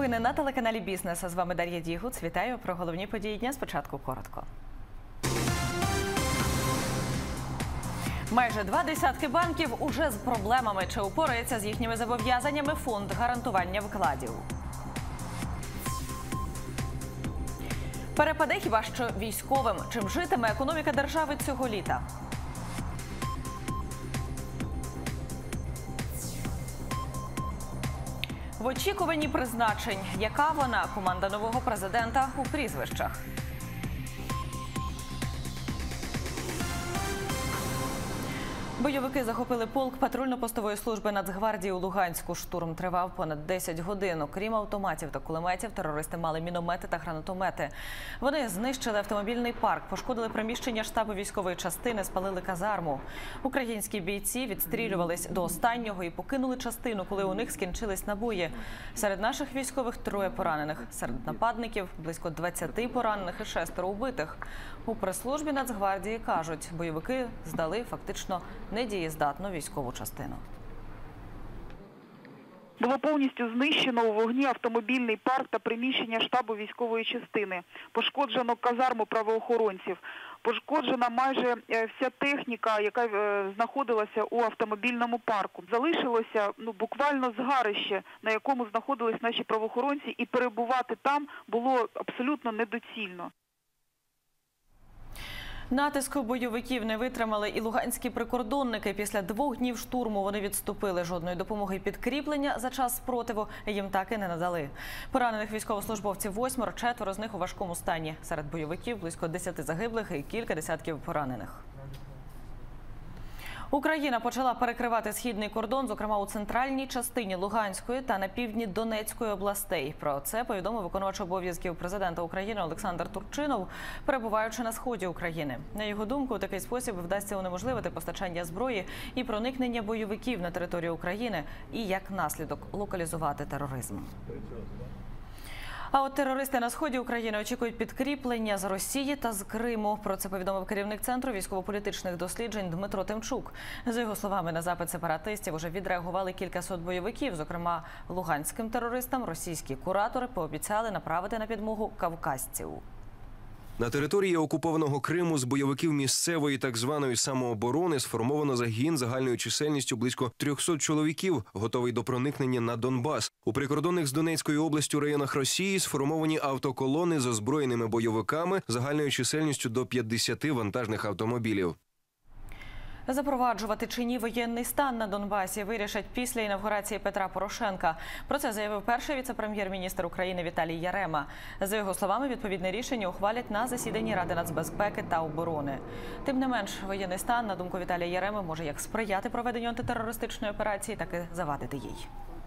Новини на телеканалі «Бізнес». З вами Дар'я Дігуц. Вітаю про головні події дня. Спочатку коротко. Майже 20 банків уже з проблемами. Чи упорається з їхніми зобов'язаннями фонд гарантування вкладів? Перепаде хіба що військовим. Чим житиме економіка держави цього літа? В очікуванні призначень. Яка вона, команда нового президента, у прізвищах? Бойовики захопили полк патрульно-постової служби Нацгвардії у Луганську. Штурм тривав понад 10 годин. Окрім автоматів та кулеметів, терористи мали міномети та гранатомети. Вони знищили автомобільний парк, пошкодили приміщення штабу військової частини, спалили казарму. Українські бійці відстрілювались до останнього і покинули частину, коли у них скінчились набої. Серед наших військових 3 поранених. Серед нападників близько 20 поранених і 6 убитих. У прес-службі Нацгвардії кажуть, бойовики здали фактично недієздатну військову частину. Було повністю знищено у вогні автомобільний парк та приміщення штабу військової частини. Пошкоджено казарму правоохоронців. Пошкоджена майже вся техніка, яка знаходилася у автомобільному парку. Залишилося буквально згарище, на якому знаходились наші правоохоронці, і перебувати там було абсолютно недоцільно. Натиску бойовиків не витримали і луганські прикордонники. Після 2 днів штурму вони відступили. Жодної допомоги і підкріплення за час спротиву їм так і не надали. Поранених військовослужбовців 8, 4 з них у важкому стані. Серед бойовиків близько 10 загиблих і кілька десятків поранених. Україна почала перекривати східний кордон, зокрема у центральній частині Луганської та на півдні Донецької областей. Про це повідомив виконувач обов'язків президента України Олександр Турчинов, перебуваючи на сході України. На його думку, у такий спосіб вдасться унеможливити постачання зброї і проникнення бойовиків на територію України і, як наслідок, локалізувати тероризм. А от терористи на сході України очікують підкріплення з Росії та з Криму. Про це повідомив керівник Центру військово-політичних досліджень Дмитро Тимчук. За його словами, на запит сепаратистів уже відреагували кількасот бойовиків. Зокрема, луганським терористам російські куратори пообіцяли направити на підмогу кавказців. На території окупованого Криму з бойовиків місцевої так званої самооборони сформовано загін загальною чисельністю близько 300 чоловіків, готовий до проникнення на Донбас. У прикордонних з Донецькою областю районах Росії сформовані автоколони з озброєними бойовиками загальною чисельністю до 50 вантажних автомобілів. Запроваджувати чи ні воєнний стан на Донбасі вирішать після інавгурації Петра Порошенка. Про це заявив перший віце-прем'єр-міністр України Віталій Ярема. За його словами, відповідне рішення ухвалять на засіданні Ради нацбезпеки та оборони. Тим не менш, воєнний стан, на думку Віталія Яреми, може як сприяти проведенню антитерористичної операції, так і завадити їй.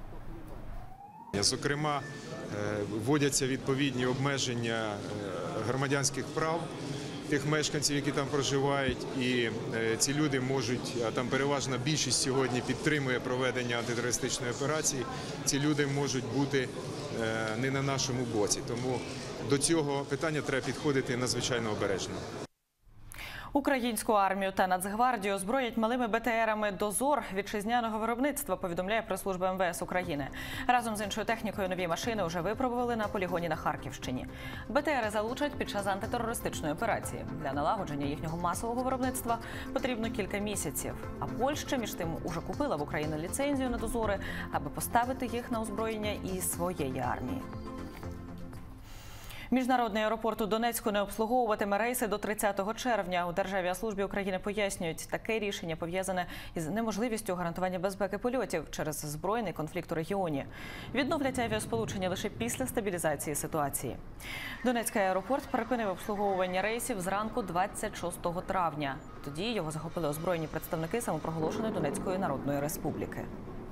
Зокрема, вводяться відповідні обмеження громадянських прав тих мешканців, які там проживають, і ці люди можуть, а там переважна більшість сьогодні підтримує проведення антитерористичної операції, ці люди можуть бути не на нашому боці. Тому до цього питання треба підходити надзвичайно обережно. Українську армію та Нацгвардію озброять малими БТРами «Дозор» вітчизняного виробництва, повідомляє прес-служба МВС України. Разом з іншою технікою нові машини вже випробували на полігоні на Харківщині. БТРи залучать під час антитерористичної операції. Для налагодження їхнього масового виробництва потрібно кілька місяців. А Польща, між тим, уже купила в Україні ліцензію на «Дозори», аби поставити їх на озброєння і своєї армії. Міжнародний аеропорт у Донецьку не обслуговуватиме рейси до 30 червня. У Державіаслужбі України пояснюють, таке рішення пов'язане із неможливістю гарантування безпеки польотів через збройний конфлікт у регіоні. Відновлять авіасполучення лише після стабілізації ситуації. Донецький аеропорт припинив обслуговування рейсів зранку 26 травня. Тоді його захопили озброєні представники самопроголошеної Донецької Народної Республіки.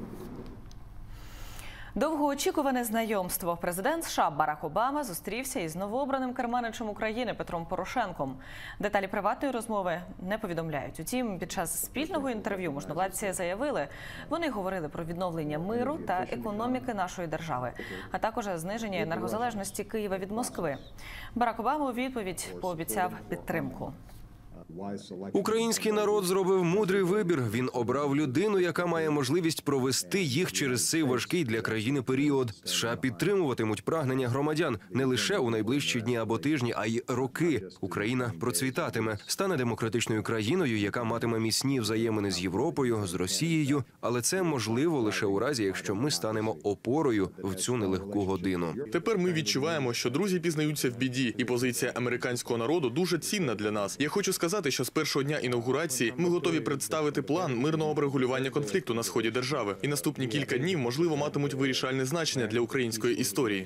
Довгоочікуване знайомство. Президент США Барак Обама зустрівся із новообраним керманичем України Петром Порошенком. Деталі приватної розмови не повідомляють. Утім, під час спільного інтерв'ю можновладці заявили, вони говорили про відновлення миру та економіки нашої держави, а також зниження енергозалежності Києва від Москви. Барак Обама у відповідь пообіцяв підтримку. Український народ зробив мудрий вибір. Він обрав людину, яка має можливість провести їх через цей важкий для країни період. США підтримуватимуть прагнення громадян не лише у найближчі дні або тижні, а й роки. Україна процвітатиме, стане демократичною країною, яка матиме міцні взаємини з Європою, з Росією. Але це можливо лише у разі, якщо ми станемо опорою в цю нелегку годину. Тепер ми відчуваємо, що друзі пізнаються в біді, і позиція американського народу дуже цінна для нас. Я хочу сказати, що з першого дня інаугурації ми готові представити план мирного врегулювання конфлікту на сході держави. І наступні кілька днів, можливо, матимуть вирішальне значення для української історії.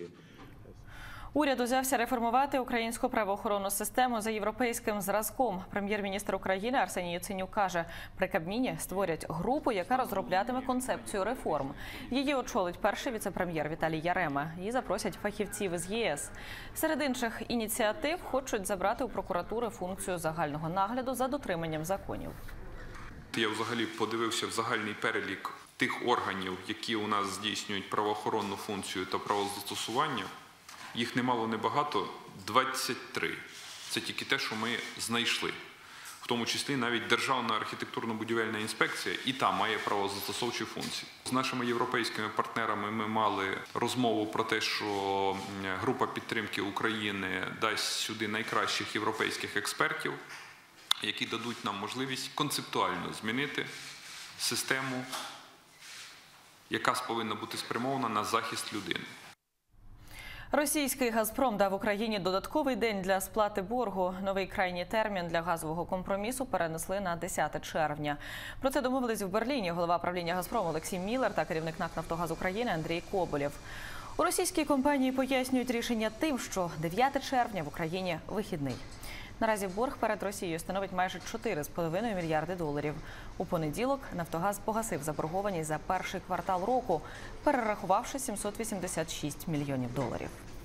Уряд узявся реформувати українську правоохоронну систему за європейським зразком. Прем'єр-міністр України Арсеній Яценюк каже, при Кабміні створять групу, яка розроблятиме концепцію реформ. Її очолить перший віце-прем'єр Віталій Ярема. Її запросять фахівців із ЄС. Серед інших ініціатив хочуть забрати у прокуратури функцію загального нагляду за дотриманням законів. Я взагалі подивився в загальний перелік тих органів, які у нас здійснюють правоохоронну функцію та правозастосування. Їх немало небагато, 23. Це тільки те, що ми знайшли. В тому числі навіть Державна архітектурно-будівельна інспекція і та має правозастосовчі функції. З нашими європейськими партнерами ми мали розмову про те, що група підтримки України дасть сюди найкращих європейських експертів, які дадуть нам можливість концептуально змінити систему, яка повинна бути спрямована на захист людини. Російський «Газпром» дав Україні додатковий день для сплати боргу. Новий крайній термін для газового компромісу перенесли на 10 червня. Про це домовились в Берліні голова правління «Газпрому» Олексій Міллер та керівник НАК «Нафтогаз України» Андрій Коболєв. У російській компанії пояснюють рішення тим, що 9 червня в Україні вихідний. Наразі борг перед Росією становить майже 4,5 мільярди доларів. У понеділок «Нафтогаз» погасив заборгованість за перший квартал року, перерахувавши 786 мільйонів доларів.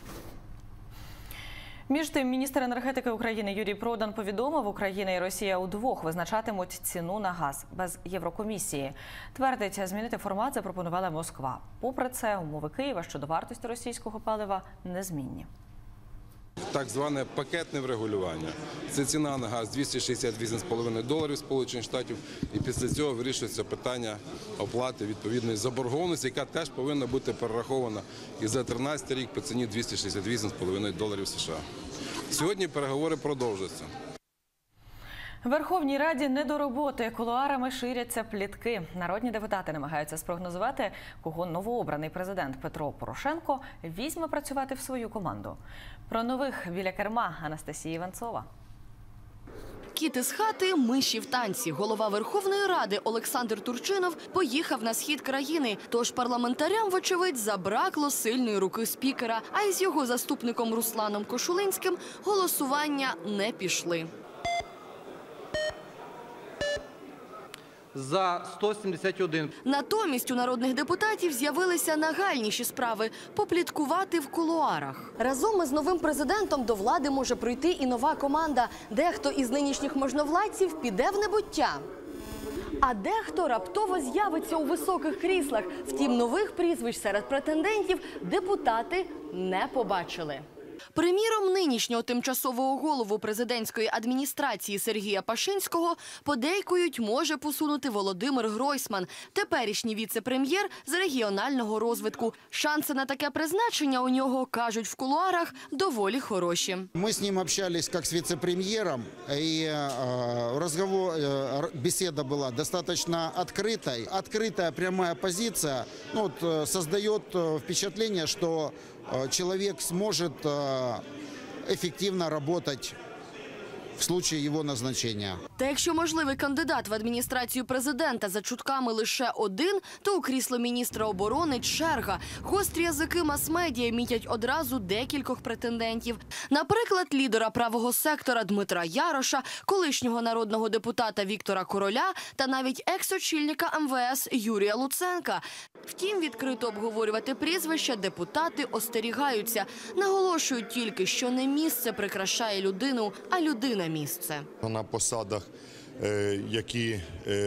Між тим, міністр енергетики України Юрій Продан повідомив, Україна і Росія удвох визначатимуть ціну на газ без Єврокомісії. Твердить, змінити формат запропонувала Москва. Попри це, умови Києва щодо вартості російського палива незмінні. Так зване пакетне врегулювання. Це ціна на газ 268,5 доларів Сполучених Штатів. І після цього вирішується питання оплати відповідної заборгованості, яка теж повинна бути перерахована і за 2013 рік по ціні 268,5 доларів США. Сьогодні переговори продовжуються. Верховній Раді не до роботи. Кулуарами ширяться плітки. Народні депутати намагаються спрогнозувати, кого новообраний президент Петро Порошенко візьме працювати в свою команду. Про нових біля керма Анастасія Іванцова. Кіт із хати, миші в танці. Голова Верховної Ради Олександр Турчинов поїхав на схід країни. Тож парламентарям, вочевидь, забракло сильної руки спікера. А із його заступником Русланом Кошулинським голосування не пішли. За 171. Натомість у народних депутатів з'явилися нагальніші справи – попліткувати в кулуарах. Разом із новим президентом до влади може прийти і нова команда. Дехто із нинішніх можновладців піде в небуття. А дехто раптово з'явиться у високих кріслах. Втім, нових прізвищ серед претендентів депутати не побачили. Приміром, нинішнього тимчасового голову президентської адміністрації Сергія Пашинського подейкують може посунути Володимир Гройсман, теперішній віце-прем'єр з регіонального розвитку. Шанси на таке призначення у нього, кажуть в кулуарах, доволі хороші. Ми з ним спілкувалися як з віце-прем'єром, і бесіда була достатньо відкритою. Відкрита пряма позиція створює впечатлення, що человек сможет эффективно работать в случае його назначення. Та якщо можливий кандидат в адміністрацію президента за чутками лише один, то у крісло міністра оборони черга. Гострі язики мас-медіа мітять одразу декількох претендентів. Наприклад, лідера правого сектора Дмитра Яроша, колишнього народного депутата Віктора Короля та навіть екс-очільника МВС Юрія Луценка. Втім, відкрито обговорювати прізвища депутати остерігаються. Наголошують тільки, що не місце прикрашає людину, а людина місце. На посадах, які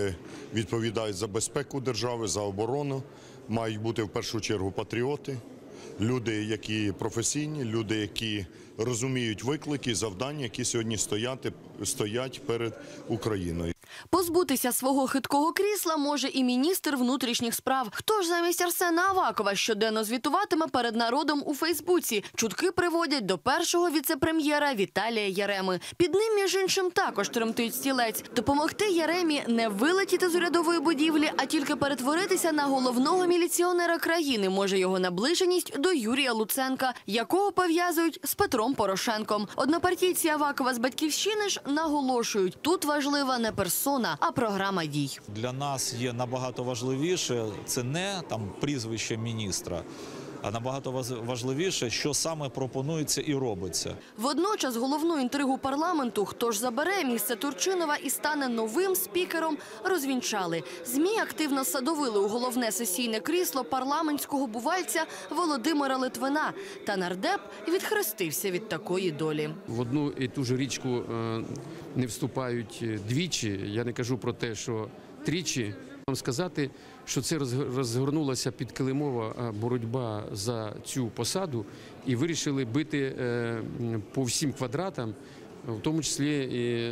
відповідають за безпеку держави, за оборону, мають бути в першу чергу патріоти, люди, які професійні, люди, які розуміють виклики, завдання, які сьогодні стоять перед Україною. Позбутися свого хиткого крісла може і міністр внутрішніх справ. Хто ж замість Арсена Авакова щоденно звітуватиме перед народом у Фейсбуці? Чутки приводять до першого віце-прем'єра Віталія Яреми. Під ним, між іншим, також тремтить стілець. Допомогти Яремі не вилетіти з урядової будівлі, а тільки перетворитися на головного міліціонера країни може його наближеність до Юрія Луценка, якого пов'язують з Петром Порошенком. Однопартійці Авакова з «Батьківщини» ж наголошують, тут важлива не персона, а програма дій. Для нас є набагато важливіше, це не прізвище міністра, а набагато важливіше, що саме пропонується і робиться. Водночас головну інтригу парламенту, хто ж забере місце Турчинова і стане новим спікером, розвінчали. ЗМІ активно садовили у головне сесійне крісло парламентського бувальця Володимира Литвина. Та нардеп відхрестився від такої долі. В одну і ту ж річку не вступають двічі. Я не кажу про те, що тричі. Вам сказати, що це розгорнулася підкилимова боротьба за цю посаду і вирішили бити по всім квадратам, в тому числі і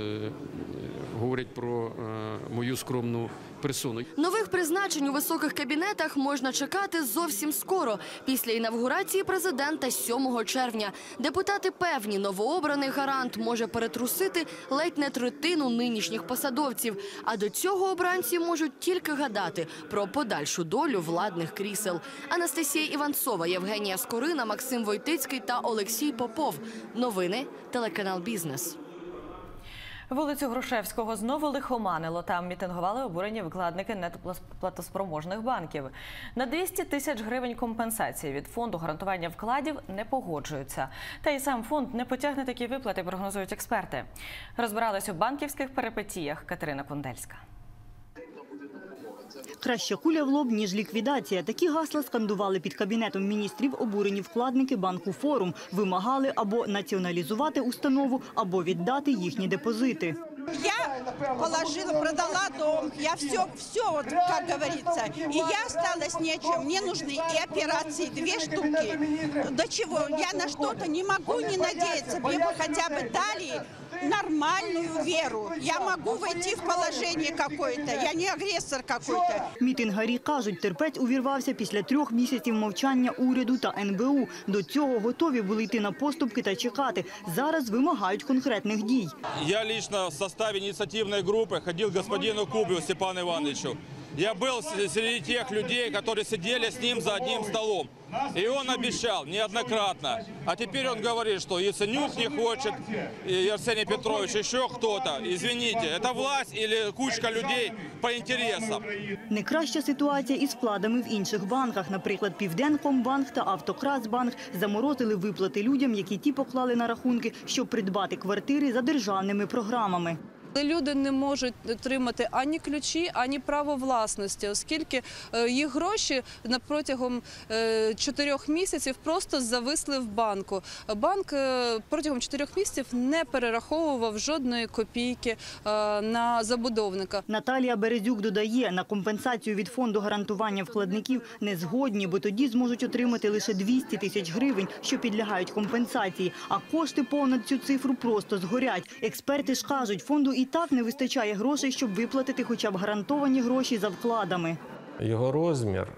говорять про мою скромну персону. Нових призначень у високих кабінетах можна чекати зовсім скоро, після інавгурації президента 7 червня. Депутати певні, новообраний гарант може перетрусити ледь не третину нинішніх посадовців. А до цього обранці можуть тільки гадати про подальшу долю владних крісел. Анастасія Іванцова, Євгенія Скорина, Максим Войтицький та Олексій Попов. Новини, телеканал «Бізнес». Вулицю Грушевського знову лихоманило. Там мітингували обурені вкладники неплатоспроможних банків. На 200 тисяч гривень компенсації від фонду гарантування вкладів не погоджуються. Та й сам фонд не потягне такі виплати, прогнозують експерти. Розбирались у банківських перипетіях Катерина Кундельська. Краща куля в лоб, ніж ліквідація. Такі гасла скандували під Кабінетом міністрів обурені вкладники банку «Форум». Вимагали або націоналізувати установу, або віддати їхні депозити. Я положила, продала дом, я все, вот, как говорится. И я осталась нечем. Мне нужны и операции, 2 штуки. До чего? Я на что-то не могу не надеяться. Мне бы хотя бы дали нормальную веру. Я могу войти в положение какое-то. Я не агрессор какой-то. Мітингарі кажуть, терпець увірвався після 3 місяців мовчання уряду та НБУ. До цього готові були йти на поступки та чекати. Зараз вимагають конкретних дій. Я лично в составе инициативной группы ходил к господину Кубию Степану Ивановичу. Я был среди тех людей, которые сидели с ним за одним столом. И он обещал неоднократно. А теперь он говорит, что Яценюк не хочет, и Арсений Петрович, еще кто-то. Извините, это власть или кучка людей по интересам. Не краща ситуація із вкладами в інших банках. Наприклад, Південкомбанк та Автокрасбанк заморозили виплати людям, які ті поклали на рахунки, щоб придбати квартири за державними програмами. Люди не можуть отримати ані ключі, ані право власності, оскільки їх гроші протягом 4 місяців просто зависли в банку. Банк протягом 4 місяців не перераховував жодної копійки на забудовника. Наталія Березюк додає, на компенсацію від фонду гарантування вкладників не згодні, бо тоді зможуть отримати лише 200 тисяч гривень, що підлягають компенсації. А кошти понад цю цифру просто згорять. Експерти ж кажуть, фонду і так не вистачає грошей, щоб виплатити хоча б гарантовані гроші за вкладами. Його розмір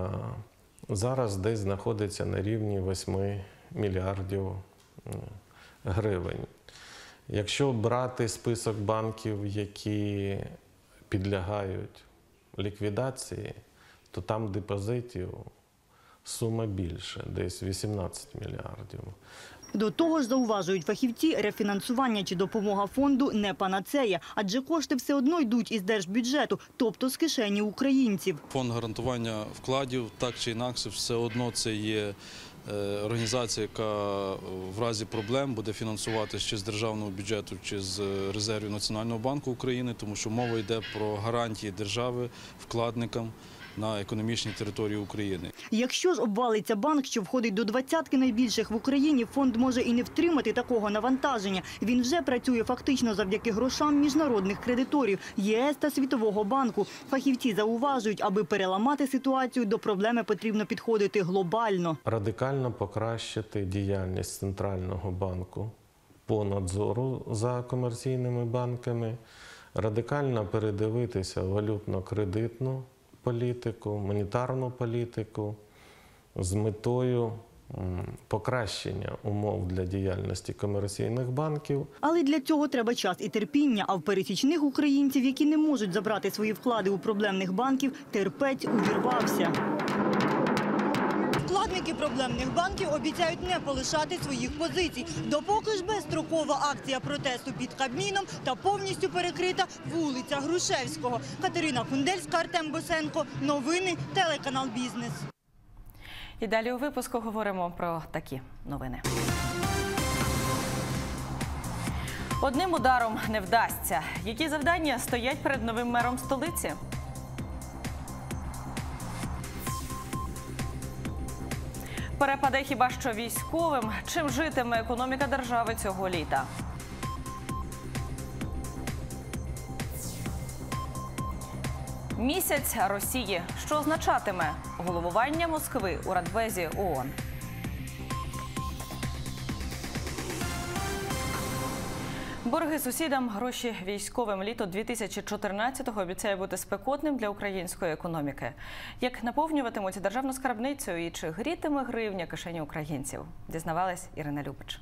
зараз десь знаходиться на рівні 8 мільярдів гривень. Якщо брати список банків, які підлягають ліквідації, то там депозитів сума більше, десь 18 мільярдів. До того ж, зауважують фахівці, рефінансування чи допомога фонду не панацея, адже кошти все одно йдуть із держбюджету, тобто з кишені українців. Фонд гарантування вкладів, так чи інакше, все одно це є організація, яка в разі проблем буде фінансуватися чи з державного бюджету, чи з резервів Національного банку України, тому що мова йде про гарантії держави вкладникам. на економічній території України. Якщо ж обвалиться банк, що входить до 20-ки найбільших в Україні, фонд може і не втримати такого навантаження. Він вже працює фактично завдяки грошам міжнародних кредиторів – ЄС та Світового банку. Фахівці зауважують, аби переламати ситуацію, до проблеми потрібно підходити глобально. Радикально покращити діяльність Центрального банку по надзору за комерційними банками, радикально передивитися валютно-кредитну політику, монетарну політику з метою покращення умов для діяльності комерційних банків. Але для цього треба час і терпіння, а в пересічних українців, які не можуть забрати свої вклади у проблемних банків, терпець увірвався. Вкладники проблемних банків обіцяють не полишати своїх позицій, допоки ж безстрокова акція протесту під Кабміном та повністю перекрита вулиця Грушевського. Катерина Кундельська, Артем Босенко. Новини, телеканал «Бізнес». І далі у випуску говоримо про такі новини. Одним ударом не вдасться. Які завдання стоять перед новим мером столиці? Перепаде хіба що військовим? Чим житиме економіка держави цього літа? Місяць Росії. Що означатиме головування Москви у Радбезі ООН? Борги сусідам, гроші військовим. Літо 2014-го обіцяє бути спекотним для української економіки. Як наповнюватимуть державну скарбницю і чи грітиме гривня кишені українців? Дізнавалась Ірина Любич.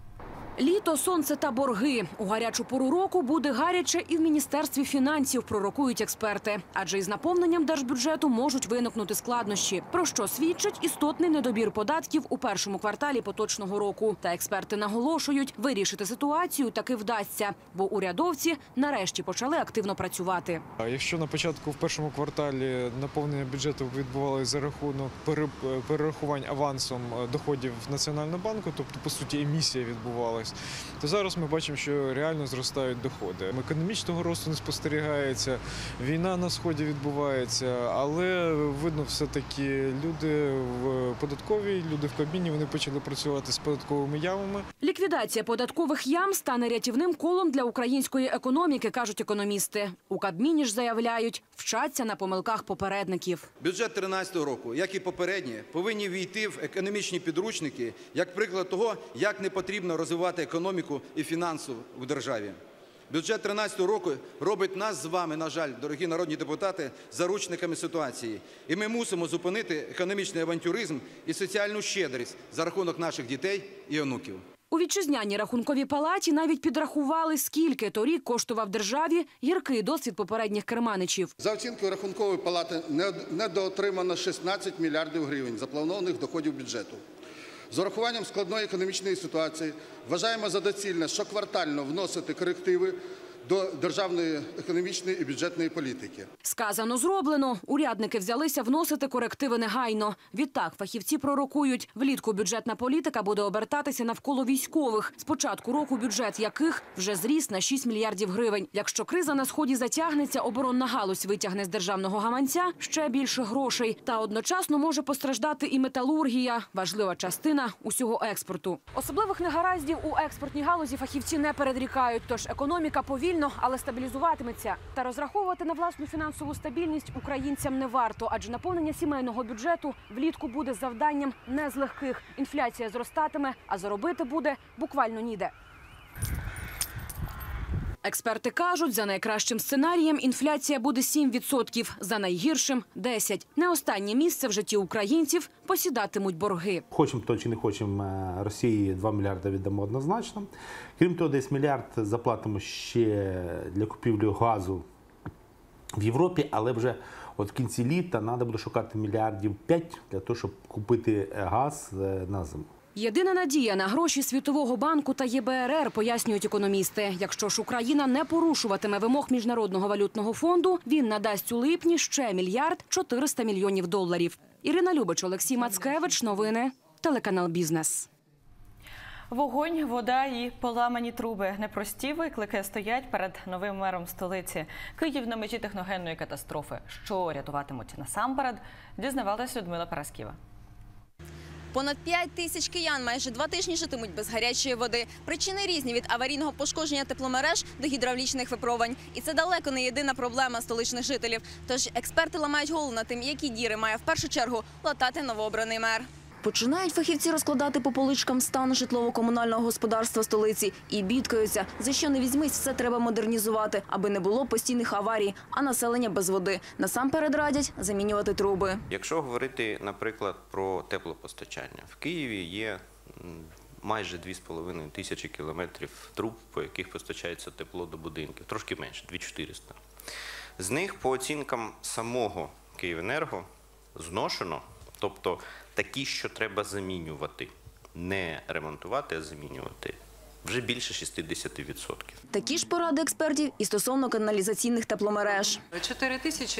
Літо, сонце та борги. У гарячу пору року буде гаряче і в Міністерстві фінансів, пророкують експерти. Адже із наповненням держбюджету можуть виникнути складнощі, про що свідчить істотний недобір податків у першому кварталі поточного року. Та експерти наголошують, вирішити ситуацію таки вдасться, бо урядовці нарешті почали активно працювати. Якщо на початку в першому кварталі наповнення бюджету відбувалося за рахунок перерахувань авансом доходів Національного банку, тобто, по суті, емісія відбувалася, то зараз ми бачимо, що реально зростають доходи. Економічного росту не спостерігається, війна на Сході відбувається, але видно все-таки люди в податковій, люди в Кабміні, вони почали працювати з податковими ямами. Ліквідація податкових ям стане рятівним колом для української економіки, кажуть економісти. У Кабміні ж заявляють, вчаться на помилках попередників. Бюджет 2013 року, як і попередні, повинні війти в економічні підручники, як приклад того, як не потрібно розвивати економіку і фінансу в державі. Бюджет 2013 року робить нас з вами, на жаль, дорогі народні депутати, заручниками ситуації. І ми мусимо зупинити економічний авантюризм і соціальну щедрість за рахунок наших дітей і онуків. У вітчизняній рахунковій палаті навіть підрахували, скільки торік коштував державі гіркий досвід попередніх керманичів. За оцінкою рахункової палати недоотримано 16 мільярдів гривень запланованих доходів бюджету. З урахуванням складної економічної ситуації вважаємо за доцільне щоквартально вносити корективи до державної економічної і бюджетної політики. Сказано, зроблено. Урядники взялися вносити корективи негайно. Відтак, фахівці пророкують, влітку бюджетна політика буде обертатися навколо військових. З початку року бюджет яких вже зріс на 6 мільярдів гривень. Якщо криза на Сході затягнеться, оборонна галузь витягне з державного гаманця ще більше грошей. Та одночасно може постраждати і металургія – важлива частина усього експорту. Особливих негараздів у експортній галузі фахівці не передрікають, тож економіка повільно, але стабілізуватиметься. Та розраховувати на власну фінансову стабільність українцям не варто, адже наповнення сімейного бюджету влітку буде завданням не з легких. Інфляція зростатиме, а заробити буде буквально ніде. Експерти кажуть, за найкращим сценарієм інфляція буде 7%, за найгіршим – 10%. Не останнє місце в житті українців посідатимуть борги. Хочемо то чи не хочемо, Росії 2 мільярди віддамо однозначно. Крім того, десь мільярд заплатимо ще для купівлі газу в Європі, але вже от в кінці літа треба буде шукати мільярдів 5 для того, щоб купити газ на зиму. Єдина надія на гроші Світового банку та ЄБРР, пояснюють економісти. Якщо ж Україна не порушуватиме вимог Міжнародного валютного фонду, він надасть у липні ще $1 мільярд 400 мільйонів доларів. Ірина Любич, Олексій Мацкевич. Новини. Телеканал «Бізнес». Вогонь, вода і поламані труби. Непрості виклики стоять перед новим мером столиці. Київ на межі техногенної катастрофи. Що рятуватимуть насамперед, дізнавалась Людмила Парасківа. Понад 5 тисяч киян майже 2 тижні житимуть без гарячої води. Причини різні – від аварійного пошкодження тепломереж до гідравлічних випробувань. І це далеко не єдина проблема столичних жителів. Тож експерти ламають голову над тим, які діри має в першу чергу латати новообраний мер. Починають фахівці розкладати по поличкам стан житлово-комунального господарства столиці і бідкаються. За що не візьмись, все треба модернізувати, аби не було постійних аварій, а населення без води. Насамперед радять замінювати труби. Якщо говорити, наприклад, про теплопостачання. В Києві є майже 2,5 тисячі кілометрів труб, по яких постачається тепло до будинків. Трошки менше, 2400. З них, по оцінкам самого Київенерго, зношено, тобто такі, що треба замінювати. Не ремонтувати, а замінювати. Вже більше 60%. Такі ж поради експертів і стосовно каналізаційних тепломереж. 4 тисячі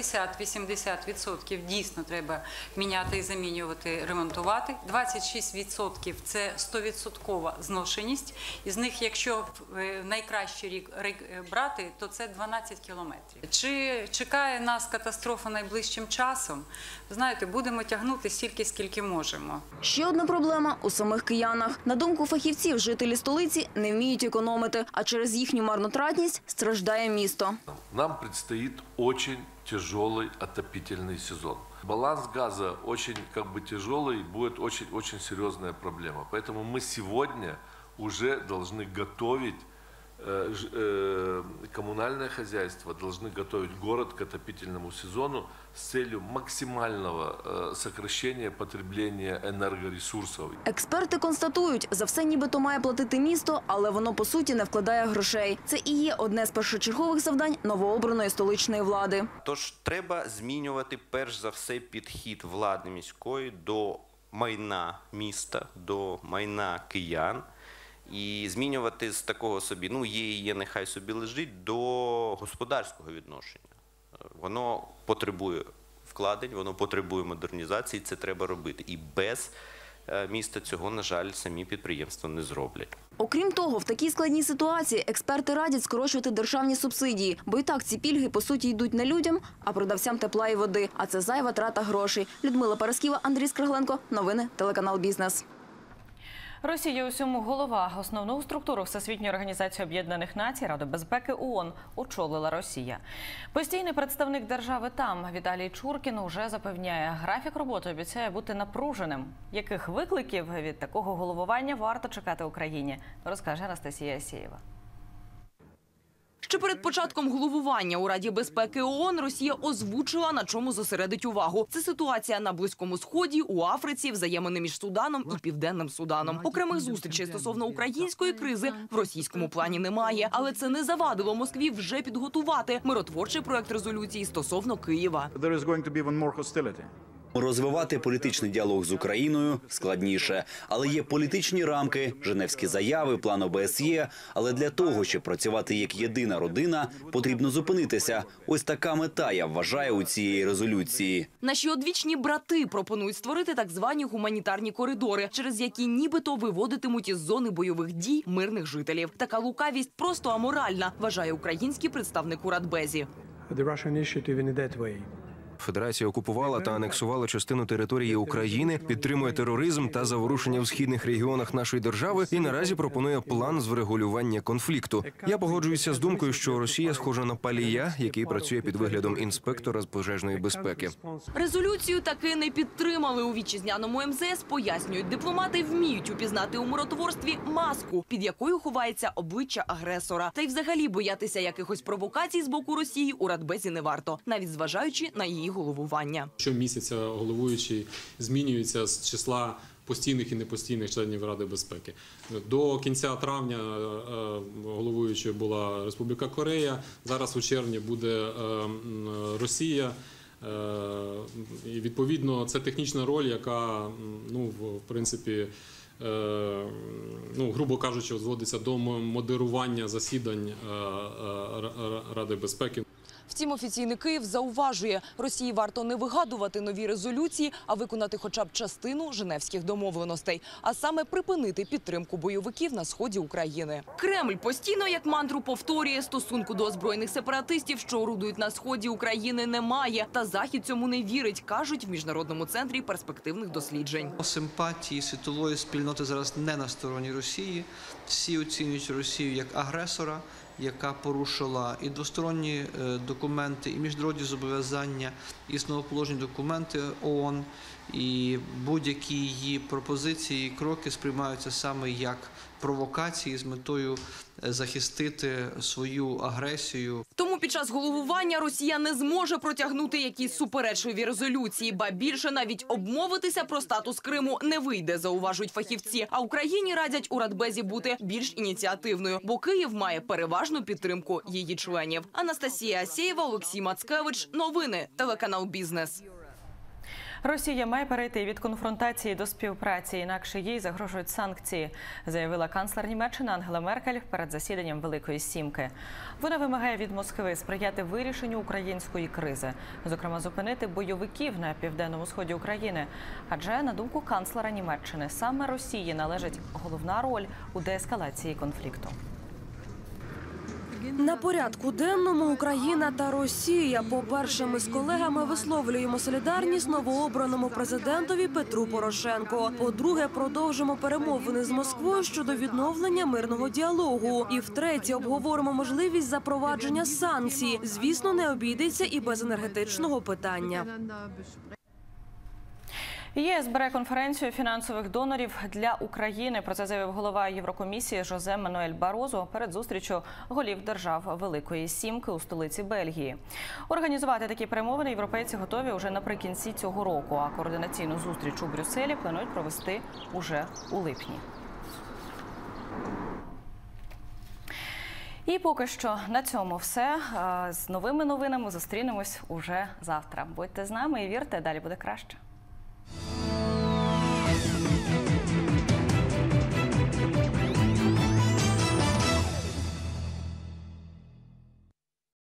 60-80% дійсно треба міняти і замінювати, ремонтувати. 26% – це 100% зношеність. Із них, якщо в найкращий рік брати, то це 12 кілометрів. Чи чекає нас катастрофа найближчим часом? Знаєте, будемо тягнути стільки, скільки можемо. Ще одна проблема у самих киянах. На думку фахівців, жителі столиці не вміють економити, а через їхню марнотратність страждає місто. Нам предстоит очень тяжелый отопительный сезон. Баланс газа очень тяжелый, будет очень серьезная проблема. Поэтому мы сегодня уже должны готовить коммунальное хозяйство, должны готовить город к отопительному сезону с целью максимального сокращения потребления энергоресурсов. Експерти констатують, за все нібито має платити місто, але воно по суті не вкладає грошей. Це і є одне з першочергових завдань новообраної столичної влади. Тож треба змінювати перш за все підхід влади міської до майна міста, до майна киян. І змінювати з такого собі, є, нехай собі лежить, до господарського відношення. Воно потребує вкладень, воно потребує модернізації, це треба робити. І без міста цього, на жаль, самі підприємства не зроблять. Окрім того, в такій складній ситуації експерти радять скорочувати державні субсидії, бо і так ці пільги, по суті, йдуть не людям, а продавцям тепла і води. А це зайва трата грошей. Людмила Парасківа, Андрій Скригленко. Новини, телеканал «Бізнес». Росія усьому голова. Основну структуру Всесвітньої організації Об'єднаних Націй Ради безпеки ООН очолила Росія. Постійний представник держави там Віталій Чуркін уже запевняє, графік роботи обіцяє бути напруженим. Яких викликів від такого головування варто чекати Україні, розкаже Анастасія Асєєва. Ще перед початком головування у Раді безпеки ООН Росія озвучила, на чому зосередить увагу. Це ситуація на Близькому Сході, у Африці, взаємини між Суданом і Південним Суданом. Окремих зустрічей стосовно української кризи в російському плані немає. Але це не завадило Москві вже підготувати миротворчий проект резолюції стосовно Києва. Розвивати політичний діалог з Україною складніше. Але є політичні рамки, женевські заяви, план ОБСЄ. Але для того, щоб працювати як єдина родина, потрібно зупинитися. Ось така мета, я вважаю, у цієї резолюції. Наші одвічні брати пропонують створити так звані гуманітарні коридори, через які нібито виводитимуть із зони бойових дій мирних жителів. Така лукавість просто аморальна, вважає український представник у Радбезі. Федерація окупувала та анексувала частину території України, підтримує тероризм та заворушення в східних регіонах нашої держави і наразі пропонує план з врегулювання конфлікту. Я погоджуюся з думкою, що Росія схожа на палія, який працює під виглядом інспектора з пожежної безпеки. Резолюцію таки не підтримали у вітчизняному МЗС. Пояснюють, дипломати вміють упізнати у миротворстві маску, під якою ховається обличчя агресора. Та й взагалі боятися якихось провокацій з боку Росії у Радбезі не варто, навіть зважаючи на її головування. Щомісяця головуючий змінюється з числа постійних і непостійних членів Ради безпеки. До кінця травня головуючою була Республіка Корея, зараз у червні буде Росія. І відповідно це технічна роль, яка, в принципі, грубо кажучи, зводиться до модерування засідань Ради безпеки. Втім, офіційний Київ зауважує, Росії варто не вигадувати нові резолюції, а виконати хоча б частину женевських домовленостей, а саме припинити підтримку бойовиків на сході України. Кремль постійно як мантру повторює, стосунку до озброєних сепаратистів, що орудують на сході України, немає. Та Захід цьому не вірить, кажуть в Міжнародному центрі перспективних досліджень. Симпатії світової спільноти зараз не на стороні Росії. Всі оцінюють Росію як агресора, яка порушила і двосторонні документи, і міжнародні зобов'язання, і основоположні документи ООН. І будь-які її пропозиції і кроки сприймаються саме як провокації з метою захистити свою агресію. Тому під час головування Росія не зможе протягнути якісь суперечливі резолюції, ба більше навіть обмовитися про статус Криму не вийде, зауважують фахівці. А Україні радять у Радбезі бути більш ініціативною, бо Київ має переважну підтримку її членів. Анастасія Асєєва, Олексій Мацкевич. Новини. Телеканал «Бізнес». Росія має перейти від конфронтації до співпраці, інакше їй загрожують санкції, заявила канцлер Німеччини Ангела Меркель перед засіданням Великої Сімки. Вона вимагає від Москви сприяти вирішенню української кризи, зокрема зупинити бойовиків на південному сході України. Адже, на думку канцлера Німеччини, саме Росії належить головна роль у деескалації конфлікту. На порядку денному Україна та Росія. По-перше, ми з колегами висловлюємо солідарність новообраному президентові Петру Порошенку. По-друге, продовжимо перемовини з Москвою щодо відновлення мирного діалогу. І втретє, обговоримо можливість запровадження санкцій. Звісно, не обійдеться і без енергетичного питання. ЄС бере конференцію фінансових донорів для України. Про це заявив голова Єврокомісії Жозе Мануель Барозо перед зустрічю голів держав Великої Сімки у столиці Бельгії. Організувати такі перемовини європейці готові уже наприкінці цього року, а координаційну зустріч у Брюсселі планують провести уже у липні. І поки що на цьому все. З новими новинами зустрінемось уже завтра. Будьте з нами і вірте, далі буде краще.